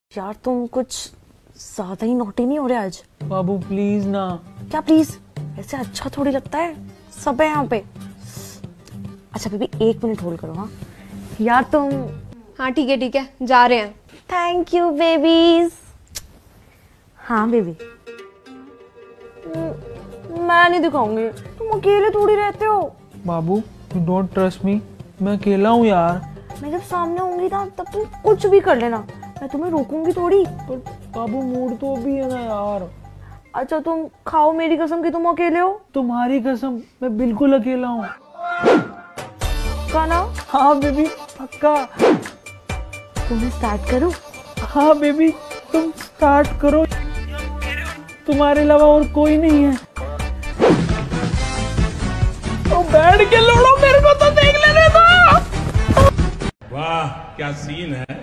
यार तुम कुछ ज्यादा ही नॉटी नहीं हो रहे आज? बाबू प्लीज ना। क्या प्लीज? ऐसे अच्छा थोड़ी लगता है, सब है यहाँ पे। अच्छा बेबी 1 मिनट होल्ड करो। हाँ यार तुम। हाँ ठीक है जा रहे हैं। Thank you babies. हाँ बेबी मैं नहीं दिखाऊंगी, तुम अकेले थोड़ी रहते हो। बाबू यू डोंट ट्रस्ट मी, मैं अकेला हूँ यार। मैं जब सामने होंगी ना तब तुम कुछ भी कर लेना, मैं तुम्हें रोकूंगी थोड़ी। पर बाबू मूड तो अभी है ना यार। अच्छा तुम खाओ मेरी कसम कि तुम अकेले हो। तुम्हारी कसम मैं बिल्कुल अकेला हूँ। खाना? हाँ बेबी पक्का। तुम्हें स्टार्ट करूं? हाँ बेबी तुम स्टार्ट करो, तुम्हारे अलावा और कोई नहीं है। तो बैठ के लड़ो, मेरे को तो देख लेने दो। वाह क्या सीन है।